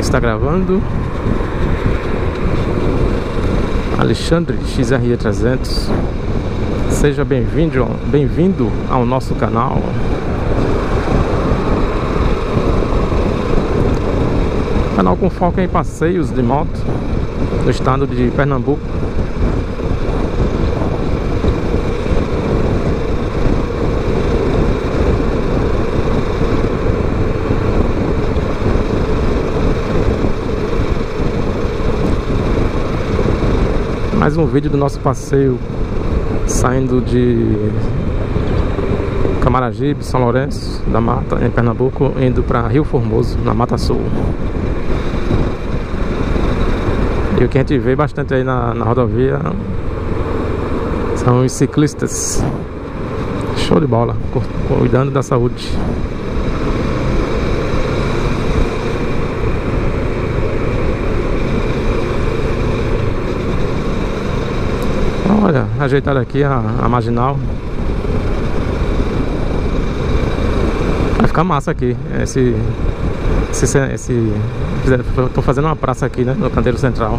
Está gravando. Alexandre XRE300. Seja bem-vindo ao nosso canal. Canal com foco em passeios de moto no estado de Pernambuco. Mais um vídeo do nosso passeio saindo de Camaragibe, São Lourenço da Mata, em Pernambuco, indo para Rio Formoso, na Mata Sul. E o que a gente vê bastante aí na rodovia são os ciclistas. Show de bola, cuidando da saúde. Olha, ajeitaram aqui a marginal. Vai ficar massa aqui. Tô fazendo uma praça aqui, né, no canteiro central.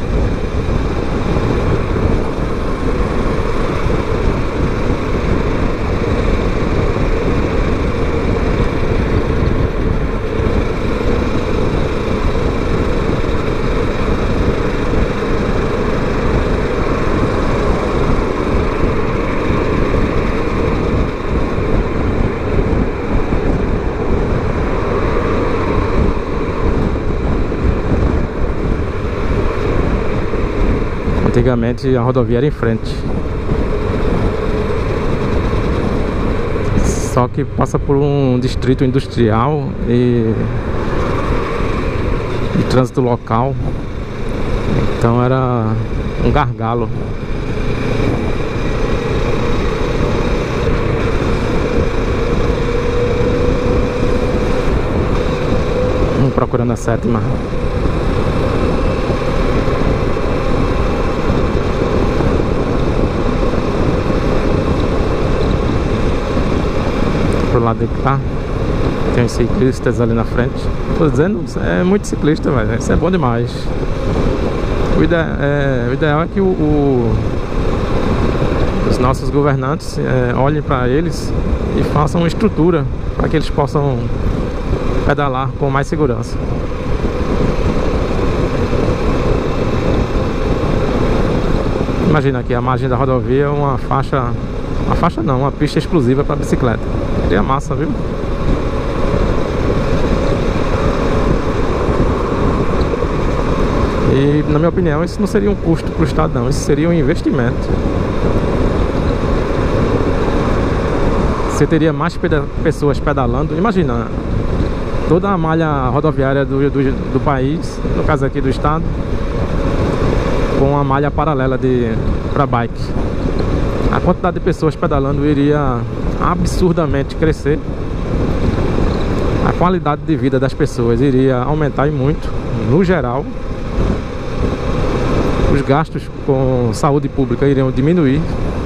Antigamente a rodovia era em frente, só que passa por um distrito industrial e trânsito local, então era um gargalo. Procurando a sétima. Pro lado de cá tem os ciclistas ali na frente. Tô dizendo, é muito ciclista, velho. Isso é bom demais. O ideal é que os nossos governantes olhem para eles e façam uma estrutura para que eles possam pedalar com mais segurança. Imagina aqui a margem da rodovia, uma pista exclusiva para bicicleta. Seria massa, viu? E na minha opinião isso não seria um custo para o estado, não. Isso seria um investimento. Você teria mais pessoas pedalando. Imagina toda a malha rodoviária do país, no caso aqui do estado, com uma malha paralela para bike. A quantidade de pessoas pedalando iria absurdamente crescer. A qualidade de vida das pessoas iria aumentar e muito, no geral. Os gastos com saúde pública iriam diminuir.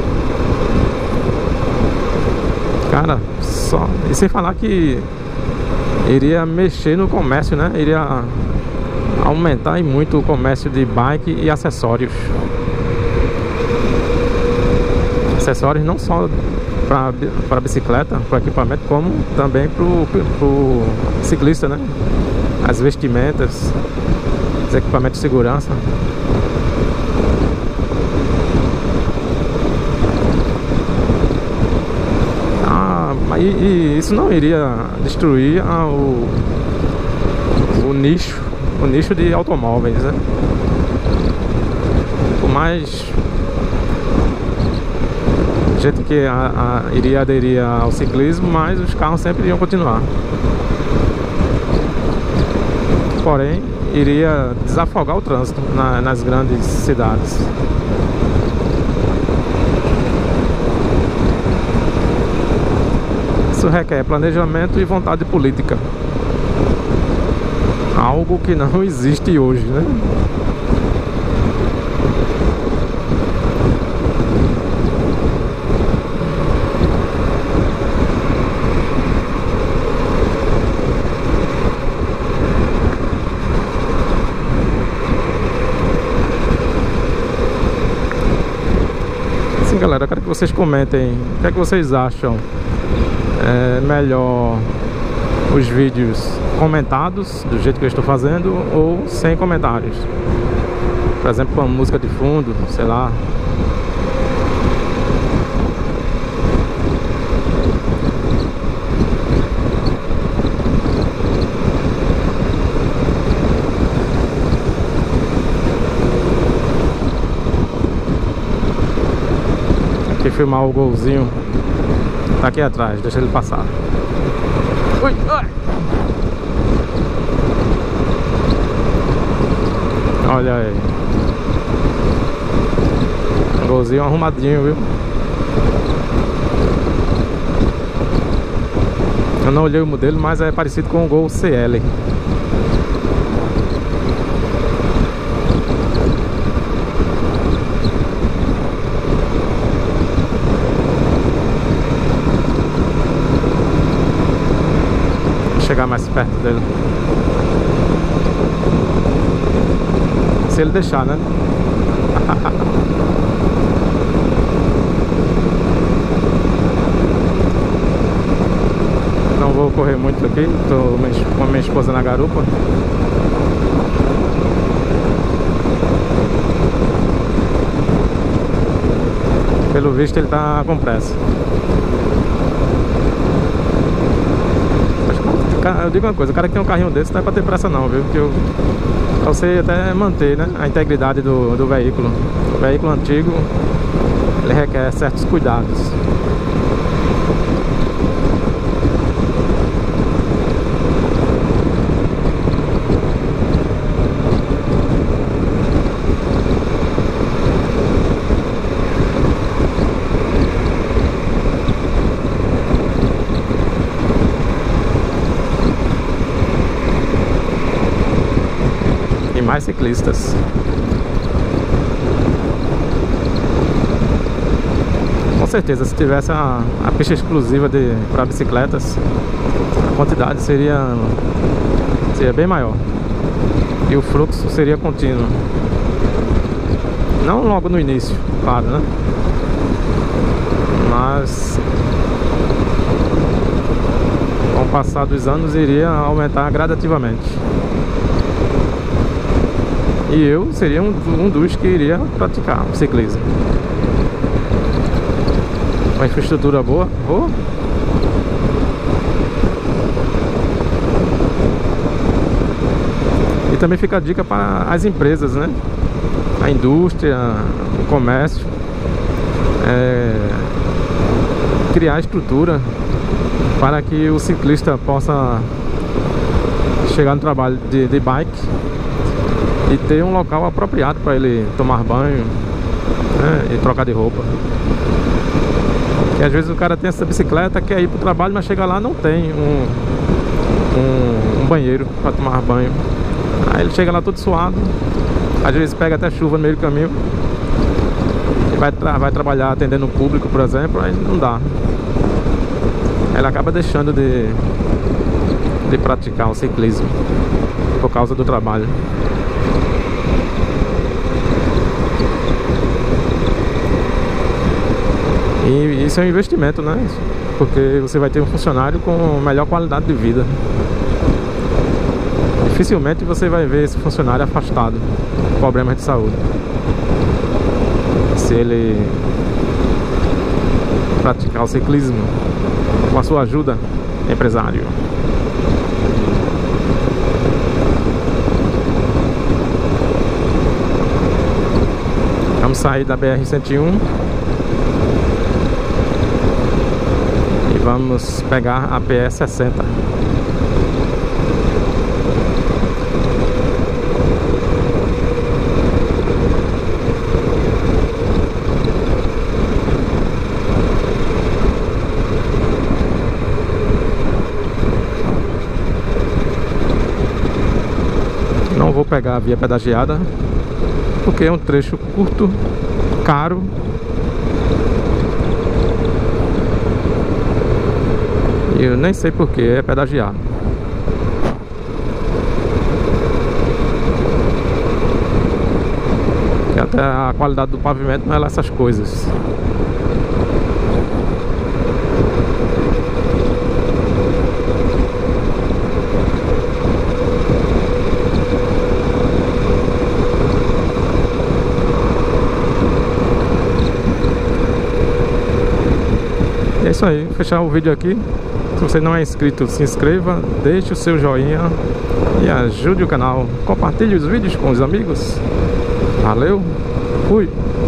Cara, e sem falar que iria mexer no comércio, né? Iria aumentar e muito o comércio de bike e acessórios. Acessórios não só para bicicleta, para equipamento, como também pro ciclista, né? As vestimentas, os equipamentos de segurança. E isso não iria destruir o nicho de automóveis, né? Por mais gente que iria aderir ao ciclismo, mas os carros sempre iriam continuar. Porém, iria desafogar o trânsito nas grandes cidades. Isso requer planejamento e vontade política, algo que não existe hoje, né? agora eu quero que vocês comentem o que é que vocês acham. É melhor os vídeos comentados do jeito que eu estou fazendo ou sem comentários? Por exemplo, com a música de fundo, sei lá. Aqui filmar o golzinho. Tá aqui atrás, deixa ele passar. Ui, ai. Olha aí. Golzinho arrumadinho, viu? Eu não olhei o modelo, mas é parecido com o Gol CL. Chegar mais perto dele. Se ele deixar, né? Não vou correr muito aqui. Tô com a minha esposa na garupa. Pelo visto ele tá com pressa. Eu digo uma coisa, o cara que tem um carrinho desse não é pra ter pressa não, viu? Porque pra você até manter, né, a integridade do veículo. O veículo antigo, ele requer certos cuidados. Mais ciclistas. Com certeza, se tivesse a pista exclusiva para bicicletas, a quantidade seria bem maior e o fluxo seria contínuo. Não logo no início, claro, né? Mas com o passar dos anos iria aumentar gradativamente. E eu seria um dos que iria praticar o ciclismo. Uma infraestrutura boa. Oh. E também fica a dica para as empresas, né? A indústria, o comércio. Criar estrutura para que o ciclista possa chegar no trabalho de bike e ter um local apropriado para ele tomar banho, né, e trocar de roupa. Porque às vezes o cara tem essa bicicleta, quer ir para o trabalho, mas chega lá não tem um banheiro para tomar banho. Aí ele chega lá todo suado, às vezes pega até chuva no meio do caminho e vai trabalhar atendendo o público, por exemplo, aí não dá. Ele acaba deixando de praticar o ciclismo por causa do trabalho. E isso é um investimento, né? Porque você vai ter um funcionário com melhor qualidade de vida. Dificilmente você vai ver esse funcionário afastado com problemas de saúde, se ele praticar o ciclismo com a sua ajuda, empresário. Vamos sair da BR-101 e vamos pegar a PE-60. Não vou pegar a via pedagiada porque é um trecho curto, caro. E eu nem sei porque é pedagiado. E até a qualidade do pavimento não é lá essas coisas. isso aí, fechar o vídeo aqui. Se você não é inscrito, se inscreva, deixe o seu joinha e ajude o canal. Compartilhe os vídeos com os amigos. Valeu, fui!